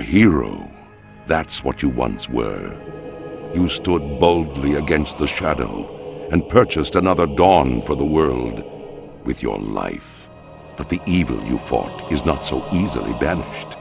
hero. That's what you once were. You stood boldly against the shadow and purchased another dawn for the world with your life. But the evil you fought is not so easily banished.